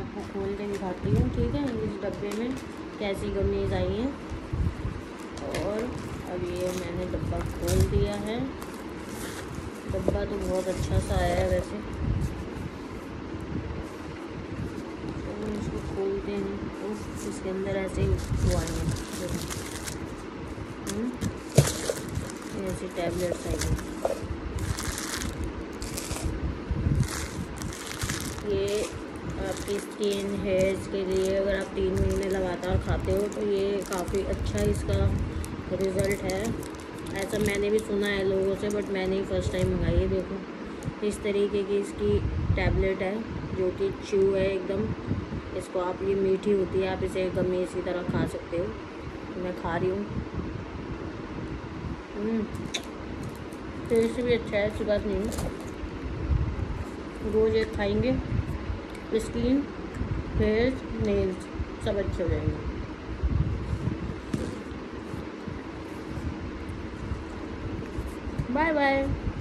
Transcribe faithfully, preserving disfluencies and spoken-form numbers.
आपको खोल के दिखाती हूँ, ठीक है, इस डब्बे में कैसी गमीज आई हैं। और अब ये मैंने डब्बा खोल दिया है। डब्बा तो बहुत अच्छा सा आया है वैसे, तो इसको खोलते हैं। उफ, इसके अंदर ऐसे ही वो आए हैं, ऐसी टैबलेट्स आई हैं। ये आपकी स्किन हेयर्स के लिए अगर आप तीन महीने लगातार खाते हो तो ये काफ़ी अच्छा इसका रिज़ल्ट है। ऐसा मैंने भी सुना है लोगों से, बट मैंने ही फर्स्ट टाइम मंगाई है। देखो इस तरीके की इसकी टैबलेट है जो कि च्यू है एकदम। इसको आप, ये मीठी होती है, आप इसे गम्मी इसी तरह खा सकते हो। मैं खा रही हूँ, टेस्ट भी अच्छा है, ऐसी बात नहीं है। रोज़ एक खाएंगे, स्किन हेयर्स नेल्स सब अच्छे हो जाएंगे। Bye bye.